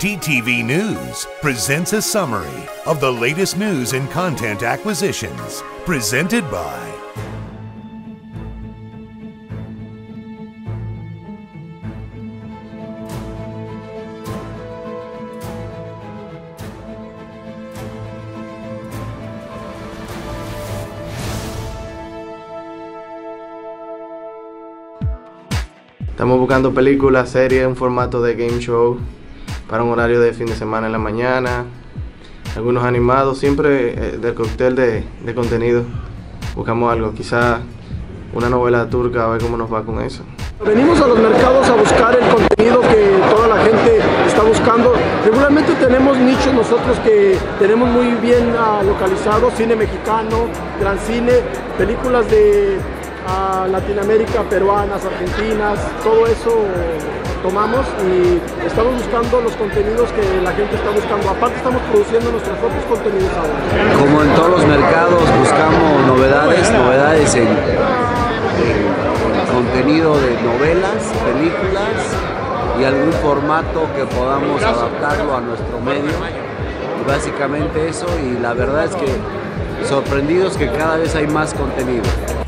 TTV News presents a summary of the latest news and content acquisitions, presented by Estamos buscando películas, series, un formato de game show para un horario de fin de semana en la mañana, algunos animados, siempre del cóctel de contenido. Buscamos algo, quizás una novela turca, a ver cómo nos va con eso. Venimos a los mercados a buscar el contenido que toda la gente está buscando. Regularmente tenemos nichos nosotros que tenemos muy bien localizados: cine mexicano, gran cine, películas de Latinoamérica, peruanas, argentinas, todo eso tomamos y estamos buscando los contenidos que la gente está buscando. Aparte estamos produciendo nuestros propios contenidos ahora. Como en todos los mercados buscamos novedades en contenido de novelas, películas y algún formato que podamos adaptarlo a nuestro medio. Y básicamente eso, y la verdad es que sorprendidos que cada vez hay más contenido.